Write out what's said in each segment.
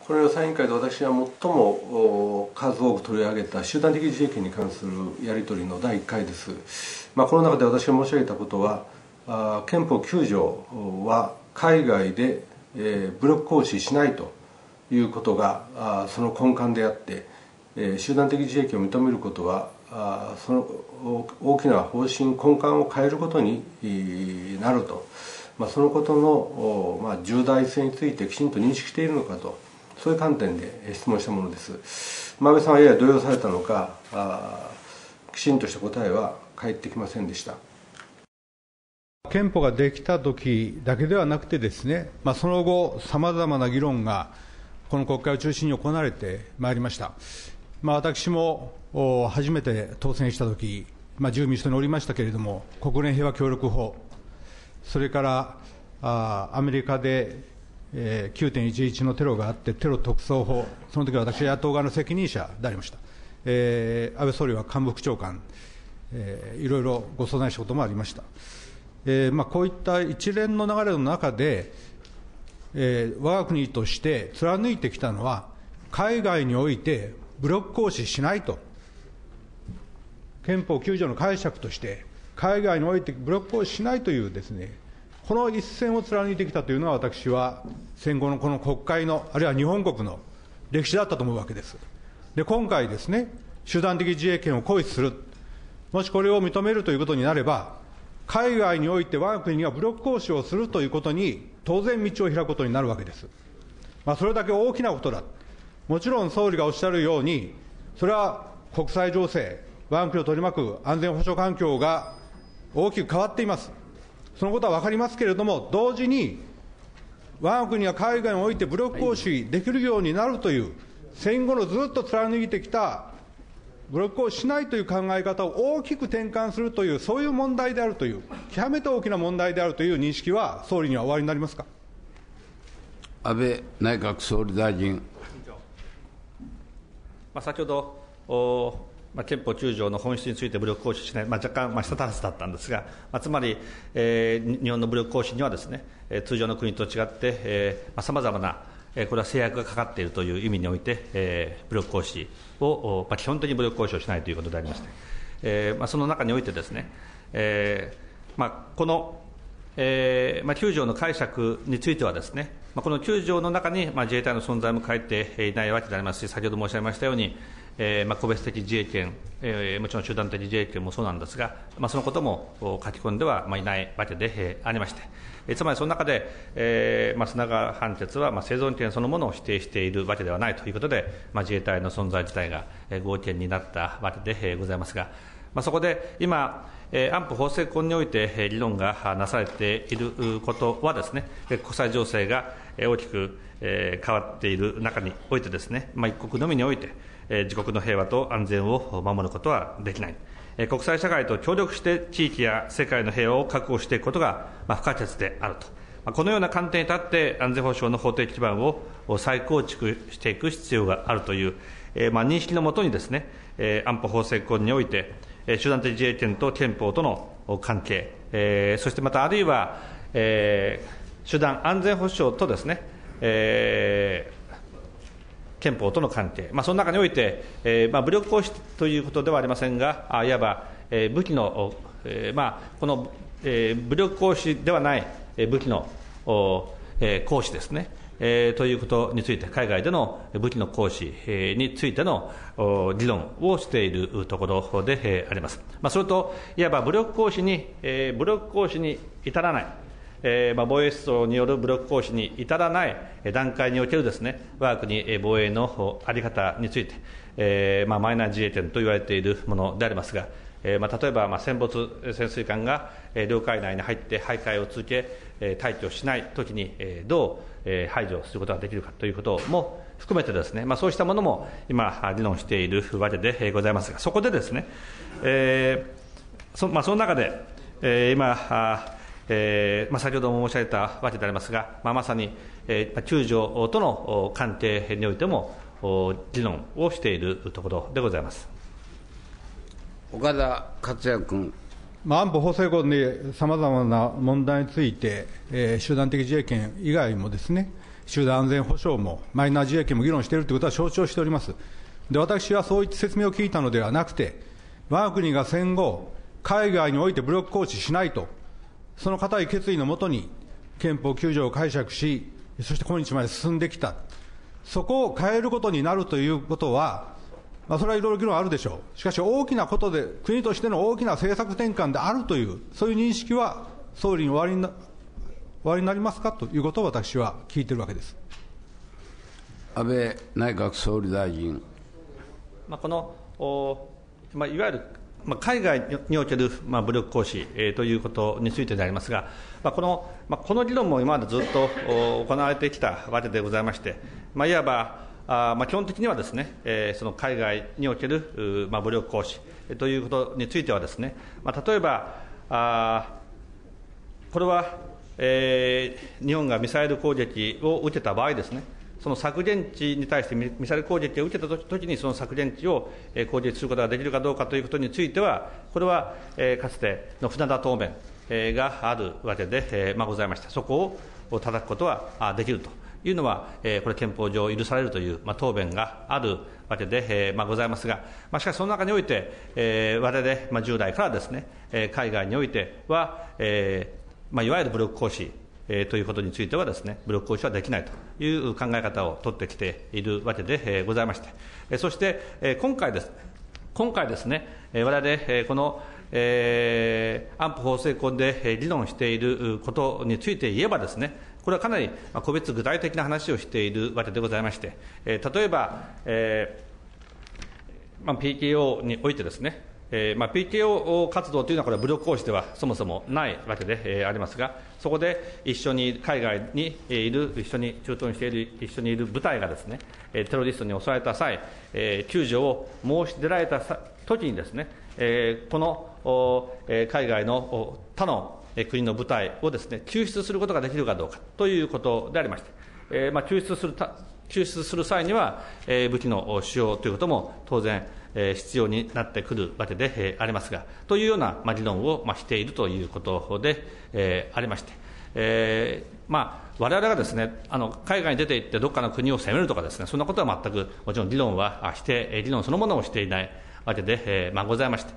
この予算委員会で私は最も数多く取り上げた集団的自衛権に関するやり取りの第1回です。この中で私が申し上げたことは、憲法9条は海外で武力行使しないということがその根幹であって、集団的自衛権を認めることはその大きな方針根幹を変えることになると、そのことの重大性についてきちんと認識しているのかと、そういう観点で質問したものです。安倍さんはやや動揺されたのか、きちんとした答えは返ってきませんでした。 憲法ができた時だけではなくてですね、その後、さまざまな議論がこの国会を中心に行われてまいりました。私も初めて当選した時、自由民主党におりましたけれども、国連平和協力法、それからアメリカで9.11 のテロがあって、テロ特措法、その時は私は野党側の責任者でありました。安倍総理は官房副長官、いろいろご相談したこともありました。こういった一連の流れの中で、我が国として貫いてきたのは、海外において武力行使しないと、憲法9条の解釈として、海外において武力行使しないというですね、この一線を貫いてきたというのは、私は戦後のこの国会の、あるいは日本国の歴史だったと思うわけです。で、今回ですね、集団的自衛権を行使する、もしこれを認めるということになれば、海外において我が国が武力行使をするということに、当然道を開くことになるわけです。それだけ大きなことだ。もちろん総理がおっしゃるように、それは国際情勢、我が国を取り巻く安全保障環境が大きく変わっています。そのことは分かりますけれども、同時に、我が国が海外において武力行使できるようになるという、戦後のずっと貫いてきた武力行使しないという考え方を大きく転換するという、そういう問題であるという、極めて大きな問題であるという認識は、総理にはおありになりますか。 安倍内閣総理大臣。 先ほど憲法9条の本質について武力行使しない、若干舌足らずだったんですが、つまり、日本の武力行使にはですね、通常の国と違ってさまざまなこれは制約がかかっているという意味において、武力行使を、基本的に武力行使をしないということでありまして、その中においてですね、この、9条の解釈についてはですね、この9条の中に、自衛隊の存在も書いていないわけでありますし、先ほど申し上げましたように、個別的自衛権、もちろん集団的自衛権もそうなんですが、そのことも書き込んではいないわけでありまして、つまりその中で、砂川判決は生存権そのものを否定しているわけではないということで、自衛隊の存在自体が合憲になったわけでございますが、そこで今、安保法制婚において議論がなされていることはですね、国際情勢が大きく変わっている中においてですね、一国のみにおいて自国の平和と安全を守ることはできない。国際社会と協力して地域や世界の平和を確保していくことが不可欠であると。このような観点に立って安全保障の法的基盤を再構築していく必要があるという、認識のもとにですね、安保法制婚において集団的自衛権と憲法との関係、そしてまたあるいは、集団安全保障とですね、憲法との関係、その中において、武力行使ということではありませんが、いわば武器の、この武力行使ではない武器の行使ですね、ということについて、海外での武器の行使についての議論をしているところであります。それと、いわば武力行使に至らない、防衛出動による武力行使に至らない段階におけるですね、我が国防衛の在り方について、マイナー自衛権と言われているものでありますが、例えば戦没潜水艦が領海内に入って徘徊を続け、退去しないときにどう排除することができるかということも含めてですね、そうしたものも今、議論しているわけでございますが、そこでですね、その中で、今、先ほども申し上げたわけでありますが、まさに9条との関係においても議論をしているところでございます。 岡田克也君。 安保法制婚でさまざまな問題について、集団的自衛権以外もですね、 集団安全保障もマイナー自衛権も議論しているということは承知をしております。で、私はそういった説明を聞いたのではなくて、我が国が戦後、海外において武力行使しないと、その固い決意のもとに憲法9条を解釈し、そして今日まで進んできた、そこを変えることになるということは、それはいろいろ議論あるでしょう。しかし、大きなことで、国としての大きな政策転換であるという、そういう認識は総理におありになりますかということを私は聞いているわけです。 安倍内閣総理大臣。 このいわゆる海外における武力行使ということについてでありますが、この議論も今までずっと行われてきたわけでございまして、いわば基本的にはですね、その海外における武力行使ということについてはですね、例えばこれは日本がミサイル攻撃を受けた場合ですね、その削減地に対してミサイル攻撃を受けたときに、その削減地を攻撃することができるかどうかということについては、これはかつての船田答弁があるわけでございました。そこを叩くことはできるというのは、これ、憲法上許されるという答弁があるわけでございますが、しかしその中において、我々従来からですね、海外においては、いわゆる武力行使ということについてはですね、武力行使はできないという考え方を取ってきているわけでございまして、そして今回ですね、我々この安保法制婚で議論していることについて言えばですね、これはかなり個別具体的な話をしているわけでございまして、例えば、PKO においてですね、PKO 活動というのは、これは武力行使ではそもそもないわけでありますが、そこで一緒に海外にいる、一緒に駐屯している、一緒にいる部隊がですね、テロリストに襲われた際、救助を申し出られたときにですね、この海外の他の国の部隊をですね、救出することができるかどうかということでありまして、救出する際には、武器の使用ということも当然、必要になってくるわけでありますが、というような議論をしているということでありまして、我々がですね、海外に出て行ってどっかの国を攻めるとかですね、そんなことは全くもちろん議論そのものをしていないわけでございまして、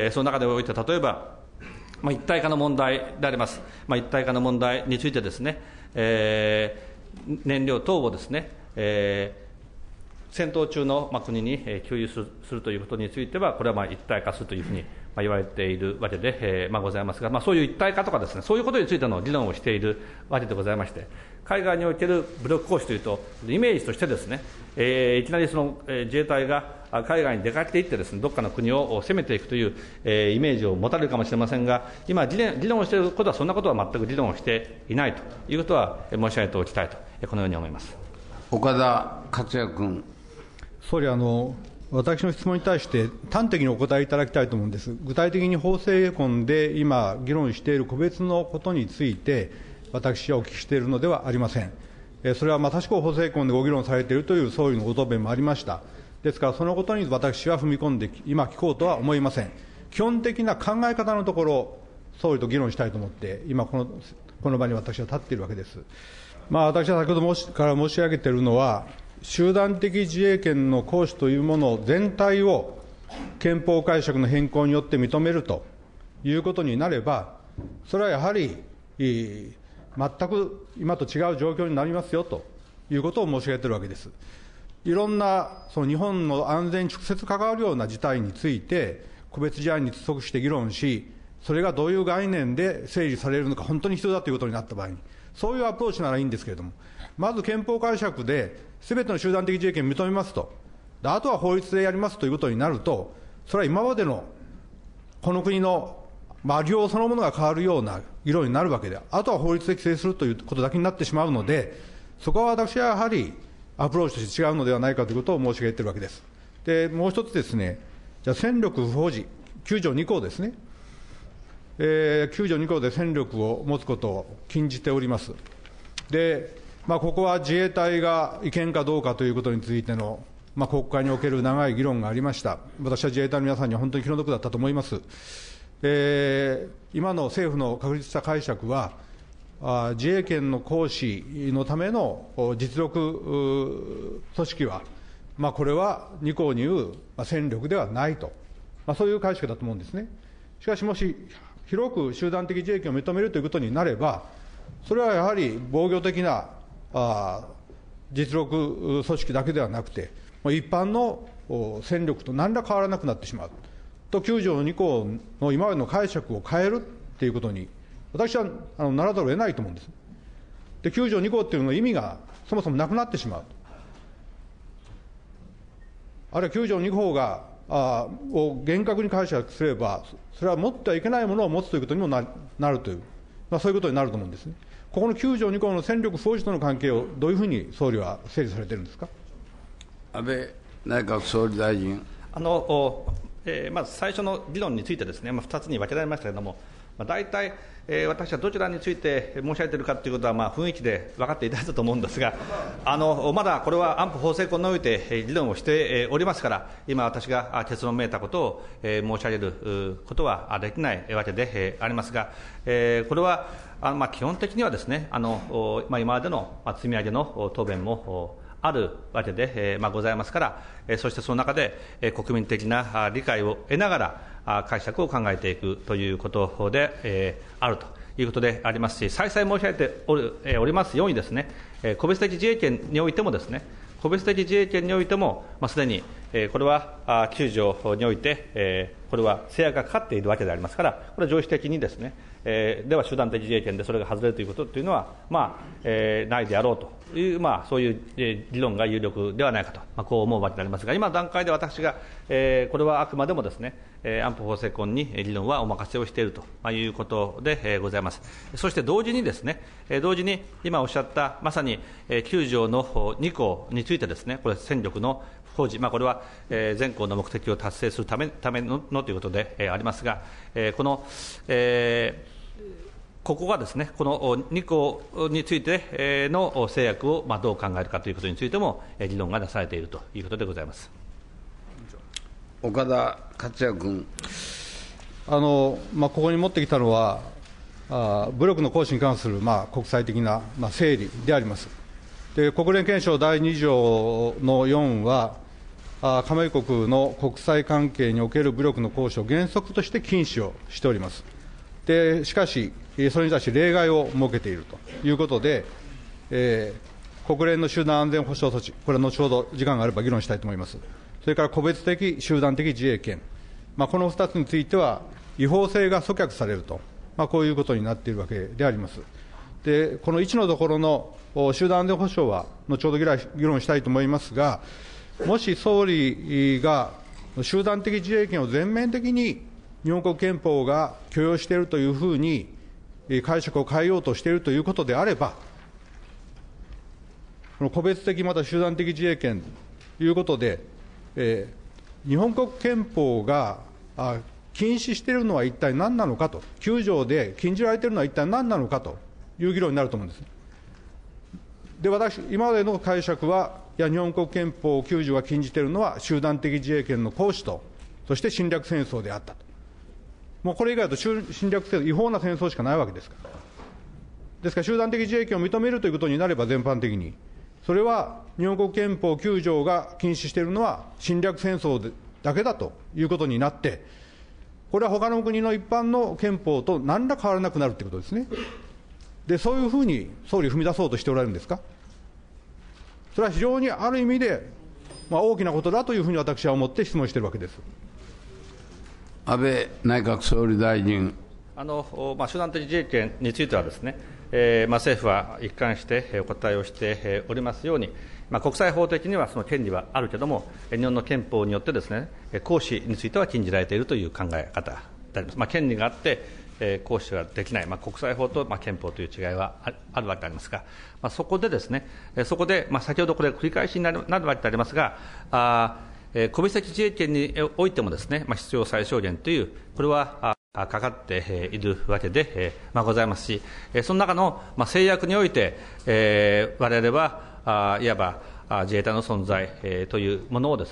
その中でおいて例えば、一体化の問題であります。一体化の問題についてですね、燃料等をですね、戦闘中の国に給油するということについては、これは一体化するというふうに言われているわけでございますが、そういう一体化とかですね、そういうことについての議論をしているわけでございまして、海外における武力行使というと、イメージとしてですね、いきなりその自衛隊が海外に出かけていってですね、どっかの国を攻めていくというイメージを持たれるかもしれませんが、今、議論をしていることは、そんなことは全く議論をしていないということは申し上げておきたいと、このように思います。 岡田克也君。 総理、私の質問に対して端的にお答えいただきたいと思うんです。具体的に法制婚で今、議論している個別のことについて、私はお聞きしているのではありません。それは確か法制婚でご議論されているという総理のご答弁もありました。ですから、そのことに私は踏み込んで、今、聞こうとは思いません。基本的な考え方のところ、総理と議論したいと思って、今この場に私は立っているわけです。私は先ほどから申し上げているのは、集団的自衛権の行使というもの全体を憲法解釈の変更によって認めるということになれば、それはやはり全く今と違う状況になりますよということを申し上げているわけです。いろんなその日本の安全に直接関わるような事態について、個別事案に即して議論し、それがどういう概念で整理されるのか、本当に必要だということになった場合に、そういうアプローチならいいんですけれども、まず憲法解釈ですべての集団的自衛権を認めますと、あとは法律でやりますということになると、それは今までのこの国の領そのものが変わるような議論になるわけで、あとは法律で規制するということだけになってしまうので、そこは私はやはりアプローチとして違うのではないかということを申し上げているわけです。で、もう一つですね、じゃあ戦力不保持、9条2項ですね、9条2項で戦力を持つことを禁じております。で、ここは自衛隊が違憲かどうかということについての、国会における長い議論がありました。私は自衛隊の皆さんには本当に気の毒だったと思います。今の政府の確立した解釈は、 自衛権の行使のための実力組織は、これは2項に言う戦力ではないと、そういう解釈だと思うんですね。しかし、もし広く集団的自衛権を認めるということになれば、それはやはり防御的な実力組織だけではなくて、一般の戦力と何ら変わらなくなってしまうと、9条2項の今までの解釈を変えるということに、私はならざるを得ないと思うんです。で、9条2項っていうのの意味がそもそもなくなってしまう。あるいは9条2項を厳格に解釈すれば、それは持ってはいけないものを持つということにもなるという、そういうことになると思うんですね。ここの9条2項の戦力行使との関係をどういうふうに総理は整理されているんですか。 安倍内閣総理大臣。 まず最初の議論についてですね、2つに分けられましたけれども、大体、私はどちらについて申し上げているかということは、雰囲気で分かっていただいたと思うんですが、まだこれは安保法制婚において議論をしておりますから、今、私が結論めいたことを申し上げることはできないわけでありますが、これは基本的にはですね、今までの積み上げの答弁もあるわけでございますから、そしてその中で国民的な理解を得ながら解釈を考えていくということであるということでありますし、再々申し上げておりますようにですね、個別的自衛権においてもですね、個別的自衛権においても、すでにこれは9条において、これは制約がかかっているわけでありますから、これは常識的にですね、では集団的自衛権でそれが外れるということというのは、ないであろうという、そういう議論が有力ではないかと、こう思うわけでありますが、今の段階で私が、これはあくまでもですね、安保法制婚に議論はお任せをしているということでございます。そして同時にですね、今おっしゃったまさに9条の2項についてですね、これ戦力の工事、これは全項の目的を達成するためのということでありますが、ここがですね、この2項についての制約をどう考えるかということについても議論がなされているということでございます。 岡田克也君。 ここに持ってきたのは、武力の行使に関する国際的な整理であります。で、国連憲章第2条の4は、加盟国の国際関係における武力の行使を原則として禁止をしております。でしかし、それに対して例外を設けているということで、国連の集団安全保障措置、これは後ほど時間があれば議論したいと思います。それから個別的集団的自衛権、この2つについては、違法性が阻却されると、こういうことになっているわけであります。で、この1のところの集団安全保障は、後ほど議論したいと思いますが、もし総理が集団的自衛権を全面的に日本国憲法が許容しているというふうに解釈を変えようとしているということであれば、この個別的また集団的自衛権ということで、日本国憲法が禁止しているのは一体何なのかと、9条で禁じられているのは一体何なのかという議論になると思うんです。で、今までの解釈は、日本国憲法9条が禁じているのは集団的自衛権の行使と、そして侵略戦争であったと。もうこれ以外だと侵略戦争、違法な戦争しかないわけですから。ですから、集団的自衛権を認めるということになれば、全般的に、それは日本国憲法9条が禁止しているのは侵略戦争だけだということになって、これは他の国の一般の憲法と何ら変わらなくなるということですね。で、そういうふうに総理、踏み出そうとしておられるんですか。それは非常にある意味で、大きなことだというふうに私は思って質問しているわけです。 安倍内閣総理大臣。 集団的自衛権についてはですね、政府は一貫してお答えをしておりますように、国際法的にはその権利はあるけれども、日本の憲法によってですね、行使については禁じられているという考え方であります。権利があって行使はできない、国際法と憲法という違いはあるわけでありますが、そこでですね、先ほどこれ、繰り返しになるわけでありますが、個別的自衛権においてもですね、必要最小限という、これはかかっているわけでございますし、その中の制約において、我々はいわば自衛隊の存在というものをですね、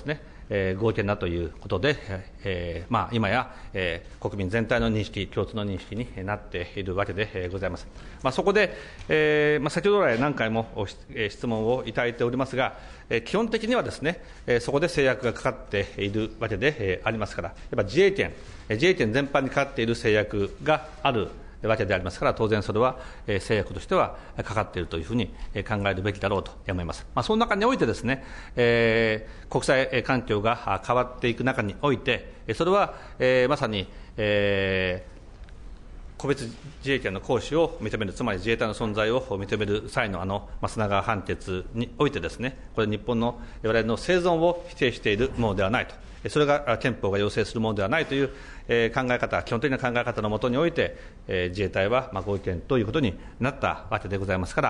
合憲だということで、今や、国民全体の認識、共通の認識になっているわけでございます。そこで、先ほど来何回も質問をいただいておりますが、基本的にはですね、そこで制約がかかっているわけでありますから、やっぱ自衛権全般にかかっている制約があるわけでありますから、当然それは制約としてはかかっているというふうに考えるべきだろうと思います。その中においてですね、国際環境が変わっていく中において、それはまさに個別自衛権の行使を認める、つまり自衛隊の存在を認める際の砂川判決においてですね、これ日本の我々の生存を否定しているものではないと。それが憲法が要請するものではないという考え方、基本的な考え方のもとにおいて、自衛隊は合憲ということになったわけでございますから、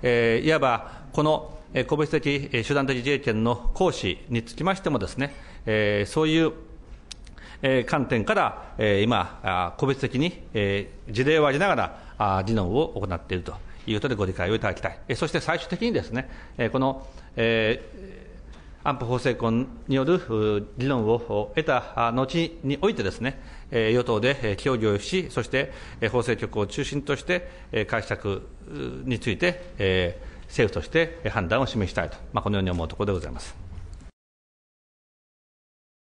いわばこの個別的、集団的自衛権の行使につきましてもですね、そういう観点から今、個別的に事例を挙げながら議論を行っているということでご理解をいただきたい。そして最終的にですね、この安保法制婚による議論を得た後においてですね、与党で協議をし、そして法制局を中心として解釈について政府として判断を示したいと、このように思うところでございます。